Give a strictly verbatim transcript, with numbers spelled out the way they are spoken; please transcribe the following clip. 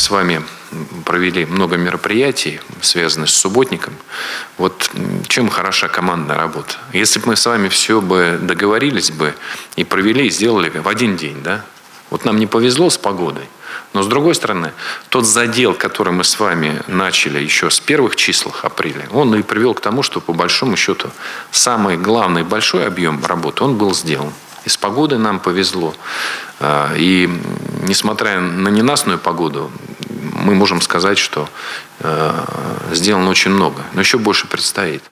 с вами провели много мероприятий, связанных с субботником. Вот чем хороша командная работа? Если бы мы с вами все бы договорились бы и провели, и сделали в один день, да? Вот нам не повезло с погодой. Но с другой стороны, тот задел, который мы с вами начали еще с первых чисел апреля, он и привел к тому, что по большому счету самый главный большой объем работы, он был сделан. И с погодой нам повезло. И несмотря на ненастную погоду, мы можем сказать, что сделано очень много. Но еще больше предстоит.